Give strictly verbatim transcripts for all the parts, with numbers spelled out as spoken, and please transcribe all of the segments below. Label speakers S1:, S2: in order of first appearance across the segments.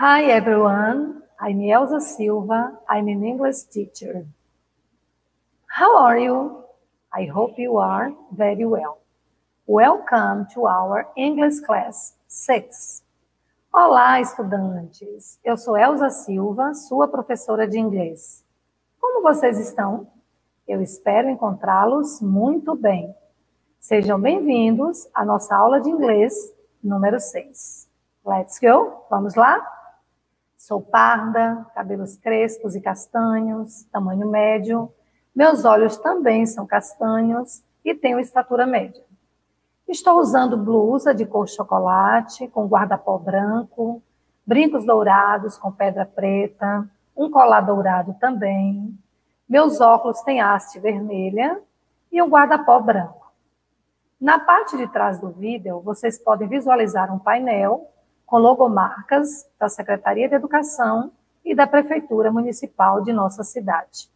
S1: Hi everyone, I'm Elza Silva, I'm an English teacher. How are you? I hope you are very well. Welcome to our English class six. Olá, estudantes! Eu sou Elza Silva, sua professora de inglês. Como vocês estão? Eu espero encontrá-los muito bem. Sejam bem-vindos à nossa aula de inglês número seis. Let's go? Vamos lá? Sou parda, cabelos crespos e castanhos, tamanho médio. Meus olhos também são castanhos e tenho estatura média. Estou usando blusa de cor chocolate, com guarda-pó branco, brincos dourados com pedra preta, um colar dourado também. Meus óculos têm haste vermelha e um guarda-pó branco. Na parte de trás do vídeo, vocês podem visualizar um painel com logomarcas da Secretaria de Educação e da Prefeitura Municipal de nossa cidade.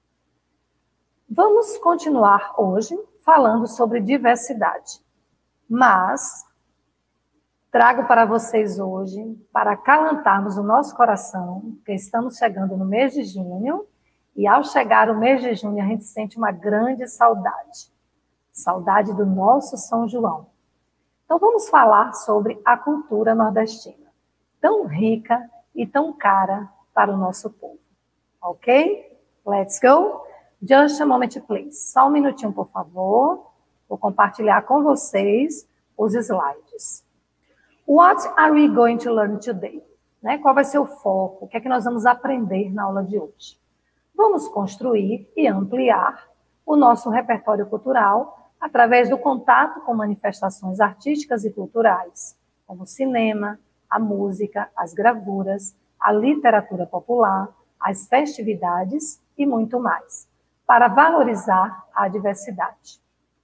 S1: Vamos continuar hoje falando sobre diversidade, mas trago para vocês hoje, para acalentarmos o nosso coração, que estamos chegando no mês de junho, e ao chegar o mês de junho a gente sente uma grande saudade, saudade do nosso São João. Então, vamos falar sobre a cultura nordestina, tão rica e tão cara para o nosso povo. Ok? Let's go? Just a moment, please. Só um minutinho, por favor. Vou compartilhar com vocês os slides. What are we going to learn today? Né? Qual vai ser o foco? O que é que nós vamos aprender na aula de hoje? Vamos construir e ampliar o nosso repertório cultural através do contato com manifestações artísticas e culturais, como o cinema, a música, as gravuras, a literatura popular, as festividades e muito mais, para valorizar a diversidade.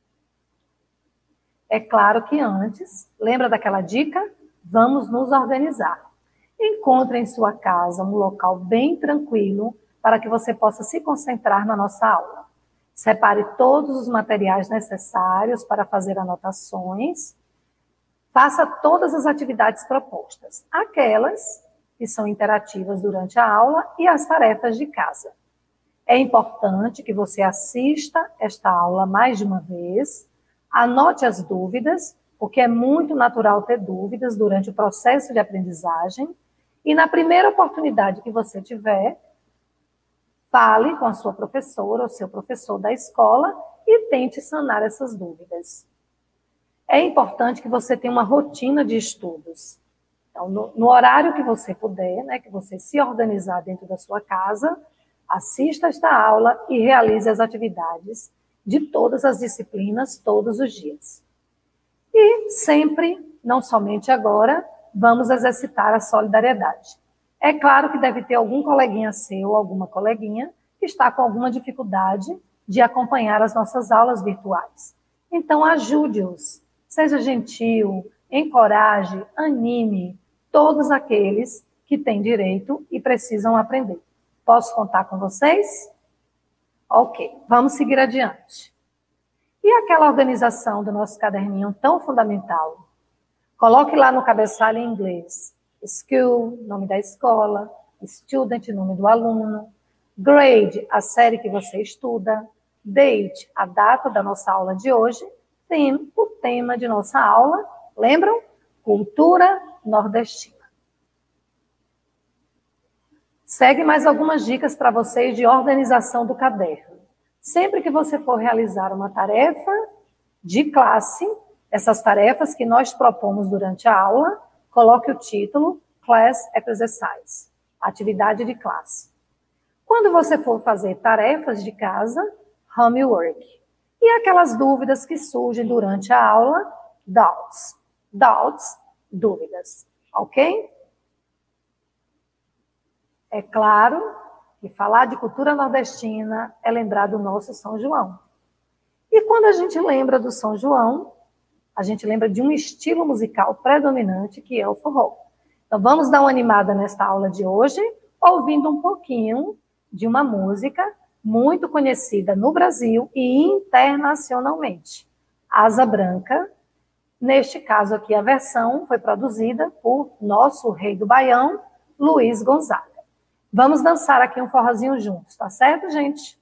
S1: É claro que antes, lembra daquela dica? Vamos nos organizar. Encontre em sua casa um local bem tranquilo para que você possa se concentrar na nossa aula. Separe todos os materiais necessários para fazer anotações. Faça todas as atividades propostas, aquelas que são interativas durante a aula e as tarefas de casa. É importante que você assista esta aula mais de uma vez, anote as dúvidas, porque é muito natural ter dúvidas durante o processo de aprendizagem, e na primeira oportunidade que você tiver, fale com a sua professora ou seu professor da escola e tente sanar essas dúvidas. É importante que você tenha uma rotina de estudos. Então, no, no horário que você puder, né, que você se organizar dentro da sua casa, assista esta aula e realize as atividades de todas as disciplinas, todos os dias. E sempre, não somente agora, vamos exercitar a solidariedade. É claro que deve ter algum coleguinha seu, alguma coleguinha, que está com alguma dificuldade de acompanhar as nossas aulas virtuais. Então, ajude-os, seja gentil, encoraje, anime todos aqueles que têm direito e precisam aprender. Posso contar com vocês? Ok, vamos seguir adiante. E aquela organização do nosso caderninho tão fundamental? Coloque lá no cabeçalho em inglês. School, nome da escola, student, nome do aluno, grade, a série que você estuda, date, a data da nossa aula de hoje, theme, o tema de nossa aula, lembram? Cultura nordestina. Segue mais algumas dicas para vocês de organização do caderno. Sempre que você for realizar uma tarefa de classe, essas tarefas que nós propomos durante a aula, coloque o título Class Exercise, atividade de classe. Quando você for fazer tarefas de casa, homework. E aquelas dúvidas que surgem durante a aula, doubts. Doubts, dúvidas, ok? É claro que falar de cultura nordestina é lembrar do nosso São João. E quando a gente lembra do São João, a gente lembra de um estilo musical predominante, que é o forró. Então, vamos dar uma animada nesta aula de hoje, ouvindo um pouquinho de uma música muito conhecida no Brasil e internacionalmente. Asa Branca. Neste caso aqui, a versão foi produzida por nosso rei do Baião, Luiz Gonzaga. Vamos dançar aqui um forrozinho juntos, tá certo, gente?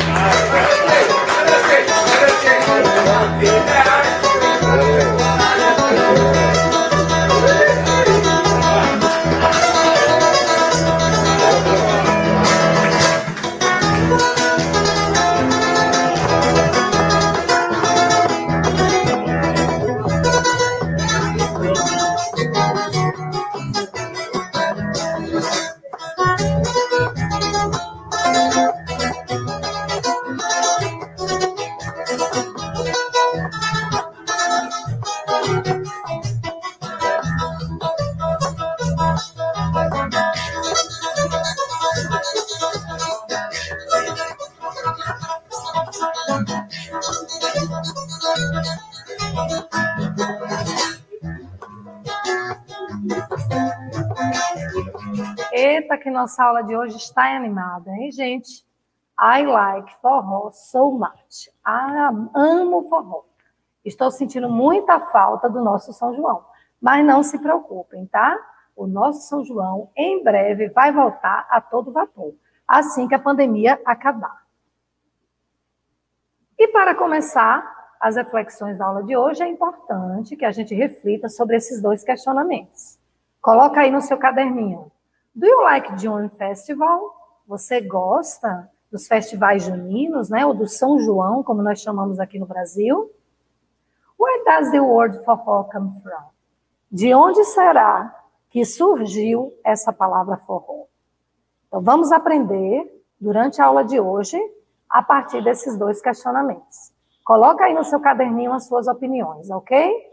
S1: Eita, que nossa aula de hoje está animada, hein, gente? I like forró so much. Ah, amo forró. Estou sentindo muita falta do nosso São João. Mas não se preocupem, tá? O nosso São João, em breve, vai voltar a todo vapor, assim que a pandemia acabar. E para começar as reflexões da aula de hoje, é importante que a gente reflita sobre esses dois questionamentos. Coloca aí no seu caderninho. Do you like June Festival? Você gosta dos festivais juninos, né? Ou do São João, como nós chamamos aqui no Brasil? Where does the word forró come from? De onde será que surgiu essa palavra forró? Então, vamos aprender, durante a aula de hoje, a partir desses dois questionamentos. Coloca aí no seu caderninho as suas opiniões, ok?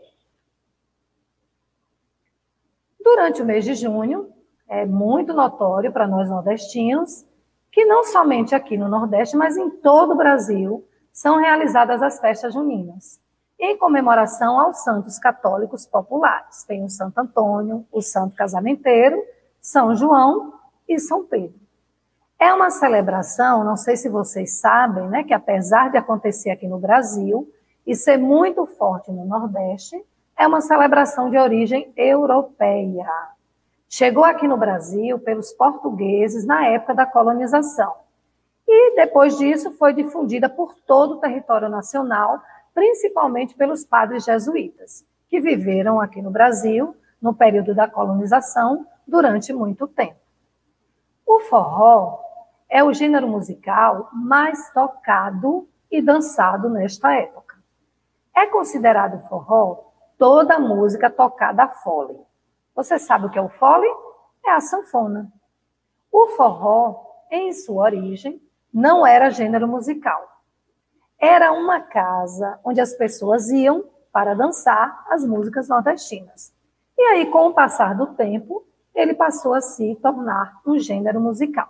S1: Durante o mês de junho, é muito notório para nós nordestinos que não somente aqui no Nordeste, mas em todo o Brasil, são realizadas as festas juninas, em comemoração aos santos católicos populares. Tem o Santo Antônio, o Santo Casamenteiro, São João e São Pedro. É uma celebração, não sei se vocês sabem, né, que apesar de acontecer aqui no Brasil e ser muito forte no Nordeste, é uma celebração de origem europeia. Chegou aqui no Brasil pelos portugueses na época da colonização. E depois disso foi difundida por todo o território nacional, principalmente pelos padres jesuítas, que viveram aqui no Brasil no período da colonização durante muito tempo. O forró é o gênero musical mais tocado e dançado nesta época. É considerado forró toda música tocada a fole. Você sabe o que é o fole? É a sanfona. O forró, em sua origem, não era gênero musical. Era uma casa onde as pessoas iam para dançar as músicas nordestinas. E aí, com o passar do tempo, ele passou a se tornar um gênero musical.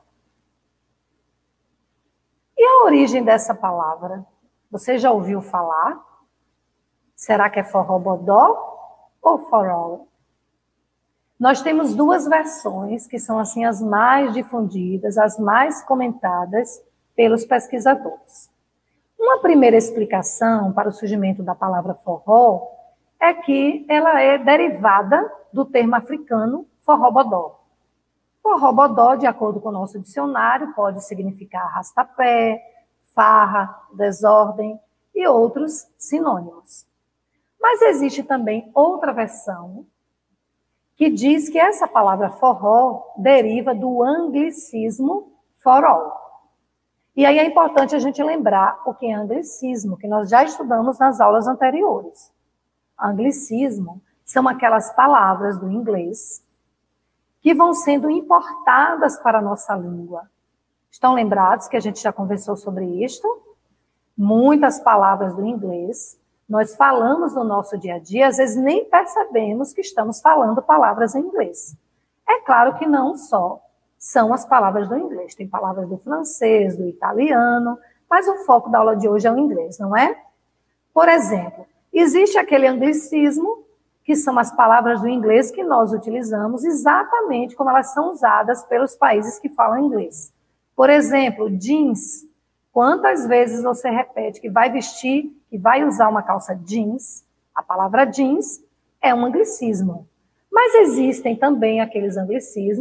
S1: E a origem dessa palavra? Você já ouviu falar? Será que é forró-bodó ou forró? Nós temos duas versões que são assim as mais difundidas, as mais comentadas pelos pesquisadores. Uma primeira explicação para o surgimento da palavra forró é que ela é derivada do termo africano forró-bodó. Forró-bodó, de acordo com o nosso dicionário, pode significar arrastapé, farra, desordem e outros sinônimos. Mas existe também outra versão que diz que essa palavra forró deriva do anglicismo for all. E aí é importante a gente lembrar o que é anglicismo, que nós já estudamos nas aulas anteriores. Anglicismo são aquelas palavras do inglês que vão sendo importadas para a nossa língua. Estão lembrados que a gente já conversou sobre isto? Muitas palavras do inglês nós falamos no nosso dia a dia, às vezes nem percebemos que estamos falando palavras em inglês. É claro que não só são as palavras do inglês, tem palavras do francês, do italiano, mas o foco da aula de hoje é o inglês, não é? Por exemplo, existe aquele anglicismo, que são as palavras do inglês que nós utilizamos exatamente como elas são usadas pelos países que falam inglês. Por exemplo, jeans. Quantas vezes você repete que vai vestir, que vai usar uma calça jeans? A palavra jeans é um anglicismo. Mas existem também aqueles anglicismos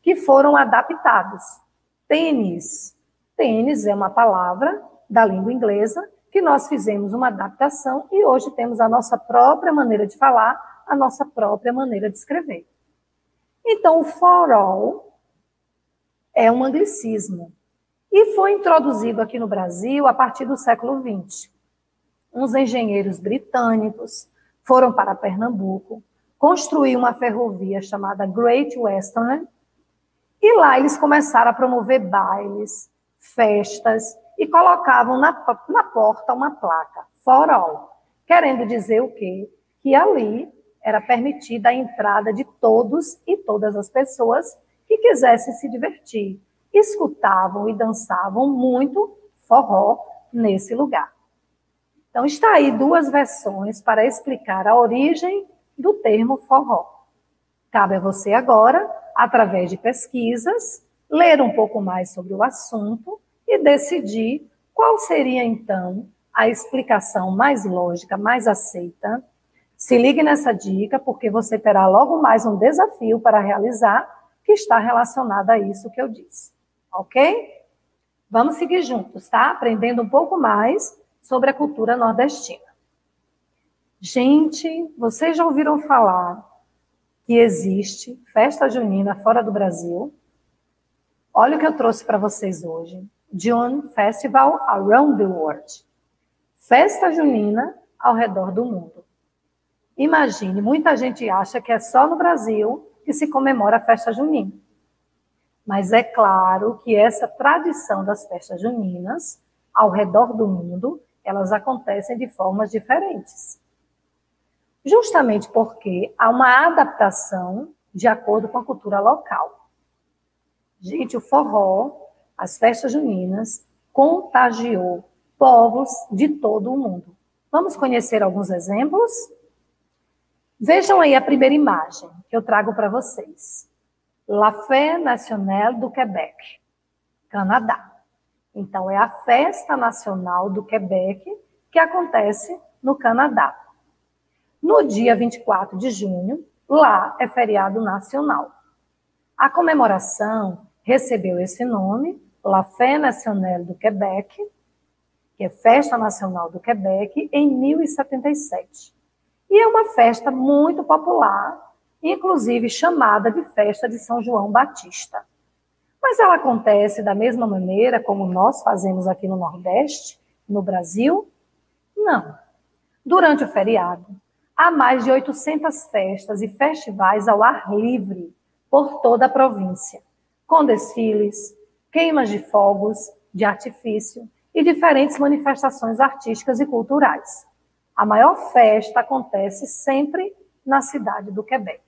S1: que foram adaptados. Tênis. Tênis é uma palavra da língua inglesa que nós fizemos uma adaptação e hoje temos a nossa própria maneira de falar, a nossa própria maneira de escrever. Então, o for all é um anglicismo e foi introduzido aqui no Brasil a partir do século vinte. Uns engenheiros britânicos foram para Pernambuco, construir uma ferrovia chamada Great Western, e lá eles começaram a promover bailes, festas, e colocavam na, na porta uma placa, for all, querendo dizer o quê? Que ali era permitida a entrada de todos e todas as pessoas que quisessem se divertir. Escutavam e dançavam muito forró nesse lugar. Então, está aí duas versões para explicar a origem do termo forró. Cabe a você agora, através de pesquisas, ler um pouco mais sobre o assunto e decidir qual seria, então, a explicação mais lógica, mais aceita. Se ligue nessa dica, porque você terá logo mais um desafio para realizar que está relacionado a isso que eu disse. Ok? Vamos seguir juntos, tá? Aprendendo um pouco mais sobre a cultura nordestina. Gente, vocês já ouviram falar que existe festa junina fora do Brasil? Olha o que eu trouxe para vocês hoje. June Festival Around the World. Festa junina ao redor do mundo. Imagine, muita gente acha que é só no Brasil que se comemora a festa junina. Mas é claro que essa tradição das festas juninas ao redor do mundo, elas acontecem de formas diferentes. Justamente porque há uma adaptação de acordo com a cultura local. Gente, o forró, as festas juninas, contagiou povos de todo o mundo. Vamos conhecer alguns exemplos? Vejam aí a primeira imagem que eu trago para vocês. La Fête Nationale do Québec, Canadá. Então, é a festa nacional do Quebec que acontece no Canadá. No dia vinte e quatro de junho, lá é feriado nacional. A comemoração recebeu esse nome, La Fête Nationale do Québec, que é Festa Nacional do Quebec, em mil e setenta e sete. E é uma festa muito popular, inclusive chamada de Festa de São João Batista. Mas ela acontece da mesma maneira como nós fazemos aqui no Nordeste, no Brasil? Não. Durante o feriado, há mais de oitocentas festas e festivais ao ar livre por toda a província, com desfiles, queimas de fogos, de artifício e diferentes manifestações artísticas e culturais. A maior festa acontece sempre na cidade do Quebec.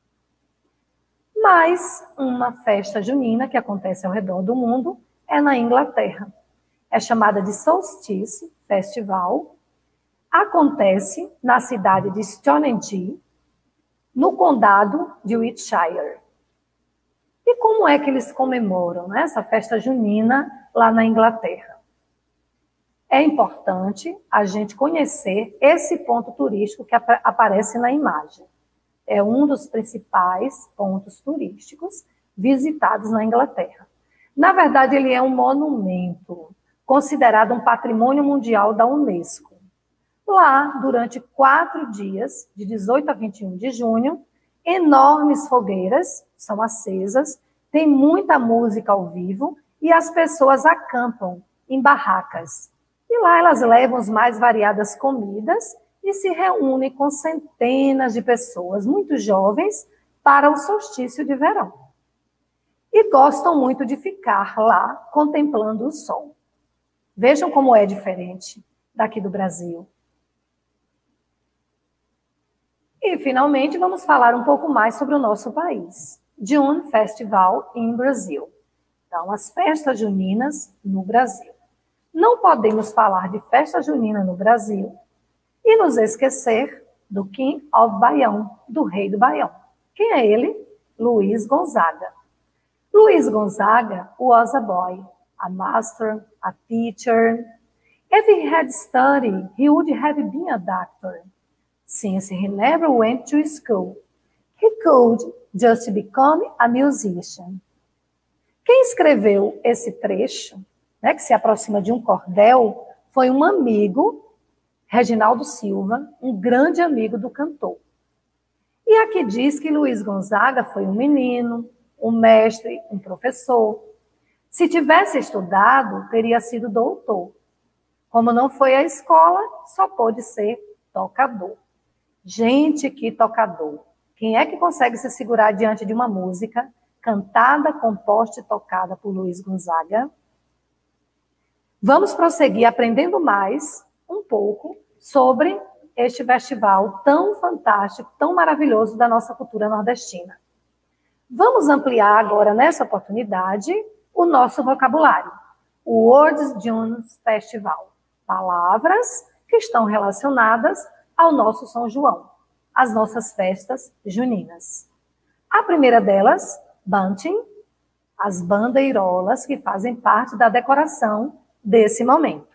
S1: Mas uma festa junina que acontece ao redor do mundo é na Inglaterra. É chamada de Solstice Festival. Acontece na cidade de Stonehenge, no condado de Wiltshire. E como é que eles comemoram, né, essa festa junina lá na Inglaterra? É importante a gente conhecer esse ponto turístico que ap- aparece na imagem. É um dos principais pontos turísticos visitados na Inglaterra. Na verdade, ele é um monumento, considerado um patrimônio mundial da Unesco. Lá, durante quatro dias, de dezoito a vinte e um de junho, enormes fogueiras são acesas, tem muita música ao vivo e as pessoas acampam em barracas. E lá elas levam as mais variadas comidas e se reúnem com centenas de pessoas, muito jovens, para o solstício de verão. E gostam muito de ficar lá contemplando o sol. Vejam como é diferente daqui do Brasil. E, finalmente, vamos falar um pouco mais sobre o nosso país. June Festival in Brasil. Então, as festas juninas no Brasil. Não podemos falar de festa junina no Brasil e nos esquecer do King of Baião, do rei do Baião. Quem é ele? Luiz Gonzaga. Luiz Gonzaga was a boy, a master, a teacher. If he had studied, he would have been a doctor. Since he never went to school, he could just become a musician. Quem escreveu esse trecho, né, que se aproxima de um cordel, foi um amigo, Reginaldo Silva, um grande amigo do cantor. E aqui diz que Luiz Gonzaga foi um menino, um mestre, um professor. Se tivesse estudado, teria sido doutor. Como não foi à escola, só pôde ser tocador. Gente, que tocador! Quem é que consegue se segurar diante de uma música cantada, composta e tocada por Luiz Gonzaga? Vamos prosseguir aprendendo mais um pouco sobre este festival tão fantástico, tão maravilhoso da nossa cultura nordestina. Vamos ampliar agora, nessa oportunidade, o nosso vocabulário. O Words Junes Festival. Palavras que estão relacionadas ao nosso São João, as nossas festas juninas. A primeira delas, bunting, as bandeirolas que fazem parte da decoração desse momento.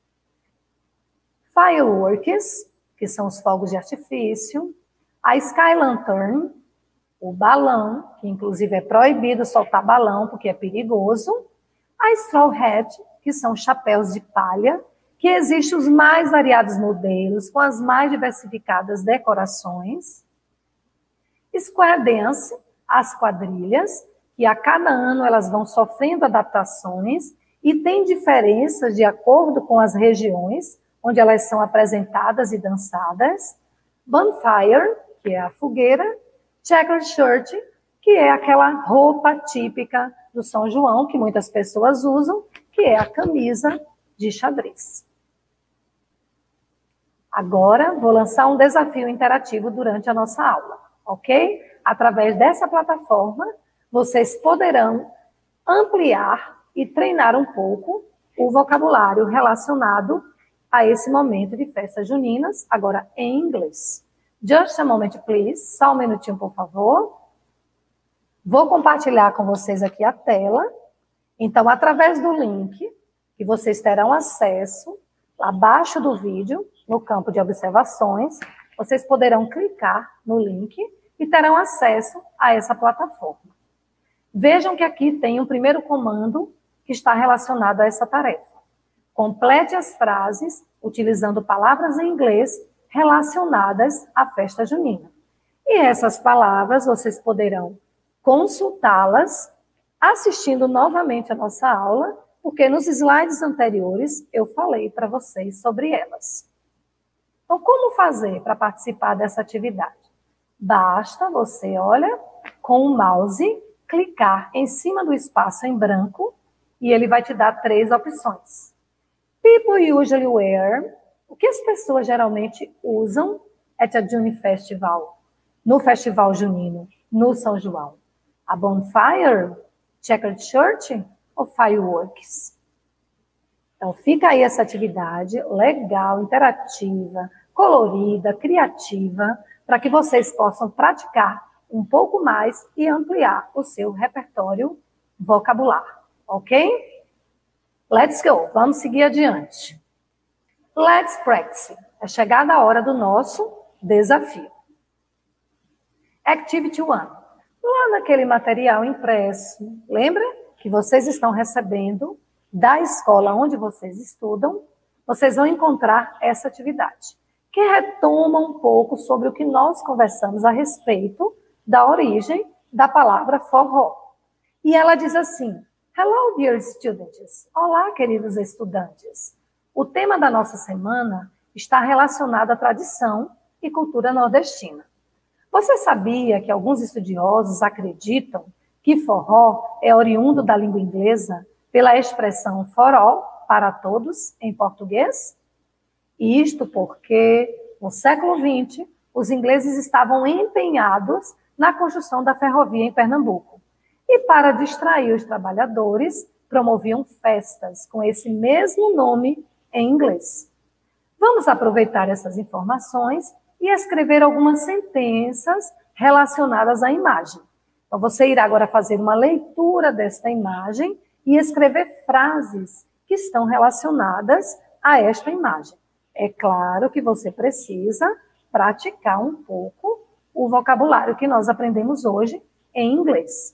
S1: Fireworks, que são os fogos de artifício. A Sky Lantern, o balão, que inclusive é proibido soltar balão porque é perigoso. A Straw Hat, que são chapéus de palha, que existem os mais variados modelos, com as mais diversificadas decorações. Square Dance, as quadrilhas, que a cada ano elas vão sofrendo adaptações e tem diferenças de acordo com as regiões onde elas são apresentadas e dançadas. Bonfire, que é a fogueira. Checkered Shirt, que é aquela roupa típica do São João, que muitas pessoas usam, que é a camisa de xadrez. Agora, vou lançar um desafio interativo durante a nossa aula, ok? Através dessa plataforma, vocês poderão ampliar e treinar um pouco o vocabulário relacionado a esse momento de festas juninas, agora em inglês. Just a moment, please. Só um minutinho, por favor. Vou compartilhar com vocês aqui a tela. Então, através do link, que vocês terão acesso, abaixo do vídeo, no campo de observações, vocês poderão clicar no link e terão acesso a essa plataforma. Vejam que aqui tem um primeiro comando que está relacionado a essa tarefa. Complete as frases utilizando palavras em inglês relacionadas à festa junina. E essas palavras vocês poderão consultá-las assistindo novamente a nossa aula, porque nos slides anteriores eu falei para vocês sobre elas. Então, como fazer para participar dessa atividade? Basta você, olha, com o mouse, clicar em cima do espaço em branco e ele vai te dar três opções. People usually wear. O que as pessoas geralmente usam at a June Festival, no Festival Junino, no São João? A bonfire, checkered shirt ou fireworks? Então, fica aí essa atividade legal, interativa, colorida, criativa, para que vocês possam praticar um pouco mais e ampliar o seu repertório vocabular, ok? Let's go, vamos seguir adiante. Let's practice. É chegada a hora do nosso desafio. Activity one. Lá naquele material impresso, lembra que vocês estão recebendo da escola onde vocês estudam, vocês vão encontrar essa atividade, que retoma um pouco sobre o que nós conversamos a respeito da origem da palavra forró. E ela diz assim: Hello, dear students. Olá, queridos estudantes. O tema da nossa semana está relacionado à tradição e cultura nordestina. Você sabia que alguns estudiosos acreditam que forró é oriundo da língua inglesa pela expressão for all, para todos, em português? Isto porque, no século vinte, os ingleses estavam empenhados na construção da ferrovia em Pernambuco. E para distrair os trabalhadores, promoviam festas com esse mesmo nome em inglês. Vamos aproveitar essas informações e escrever algumas sentenças relacionadas à imagem. Então, você irá agora fazer uma leitura desta imagem e escrever frases que estão relacionadas a esta imagem. É claro que você precisa praticar um pouco o vocabulário que nós aprendemos hoje em inglês.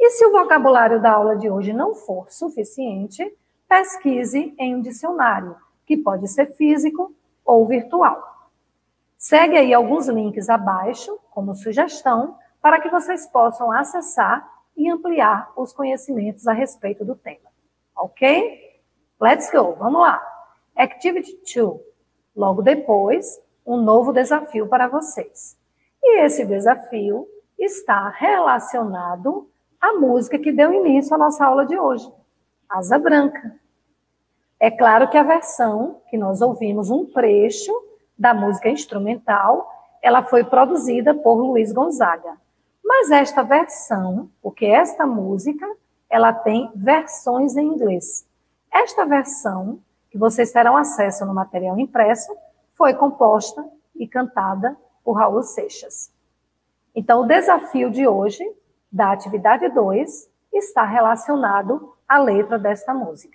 S1: E se o vocabulário da aula de hoje não for suficiente, pesquise em um dicionário, que pode ser físico ou virtual. Segue aí alguns links abaixo, como sugestão, para que vocês possam acessar e ampliar os conhecimentos a respeito do tema. Ok? Let's go! Vamos lá! Activity dois. Logo depois, um novo desafio para vocês. E esse desafio está relacionado à música que deu início à nossa aula de hoje, Asa Branca. É claro que a versão que nós ouvimos, um trecho da música instrumental, ela foi produzida por Luiz Gonzaga. Mas esta versão, porque esta música, ela tem versões em inglês. Esta versão, que vocês terão acesso no material impresso, foi composta e cantada por Raul Seixas. Então, o desafio de hoje, da atividade dois, está relacionado à letra desta música.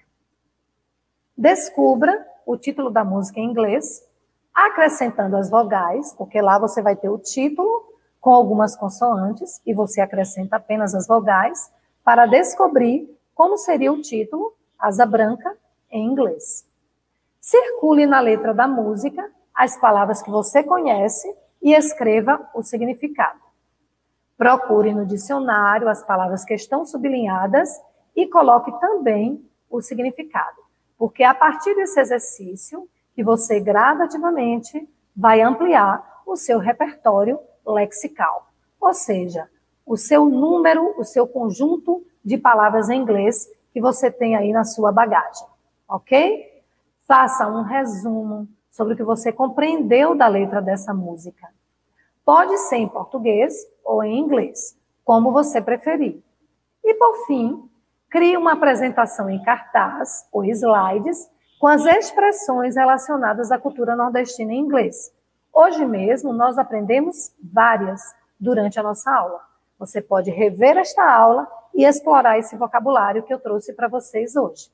S1: Descubra o título da música em inglês, acrescentando as vogais, porque lá você vai ter o título com algumas consoantes, e você acrescenta apenas as vogais, para descobrir como seria o título, Asa Branca, em inglês. Circule na letra da música as palavras que você conhece e escreva o significado. Procure no dicionário as palavras que estão sublinhadas e coloque também o significado, porque é a partir desse exercício que você gradativamente vai ampliar o seu repertório lexical, ou seja, o seu número, o seu conjunto de palavras em inglês que você tem aí na sua bagagem, ok? Faça um resumo sobre o que você compreendeu da letra dessa música. Pode ser em português ou em inglês, como você preferir. E, por fim, crie uma apresentação em cartaz ou slides com as expressões relacionadas à cultura nordestina em inglês. Hoje mesmo, nós aprendemos várias durante a nossa aula. Você pode rever esta aula e explorar esse vocabulário que eu trouxe para vocês hoje.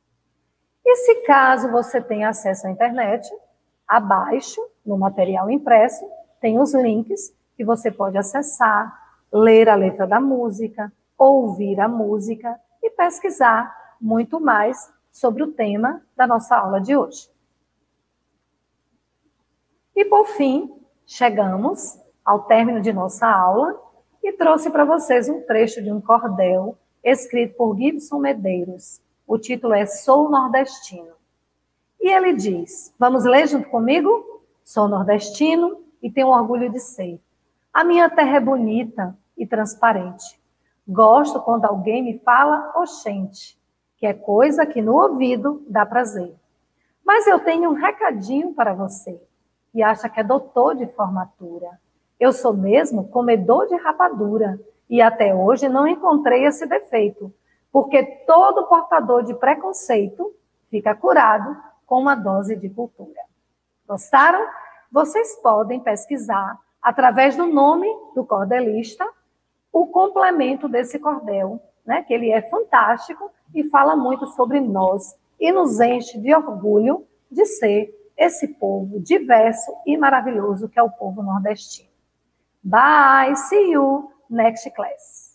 S1: E se caso você tenha acesso à internet, abaixo, no material impresso, tem os links que você pode acessar, ler a letra da música, ouvir a música e pesquisar muito mais sobre o tema da nossa aula de hoje. E por fim, chegamos ao término de nossa aula e trouxe para vocês um trecho de um cordel escrito por Gibson Medeiros. O título é Sou Nordestino. E ele diz, vamos ler junto comigo? Sou nordestino e tenho orgulho de ser. A minha terra é bonita e transparente. Gosto quando alguém me fala oxente, que é coisa que no ouvido dá prazer. Mas eu tenho um recadinho para você, que acha que é doutor de formatura. Eu sou mesmo comedor de rapadura, e até hoje não encontrei esse defeito, porque todo portador de preconceito fica curado com uma dose de cultura. Gostaram? Vocês podem pesquisar, através do nome do cordelista, o complemento desse cordel, né, que ele é fantástico e fala muito sobre nós e nos enche de orgulho de ser esse povo diverso e maravilhoso que é o povo nordestino. Bye, see you next class.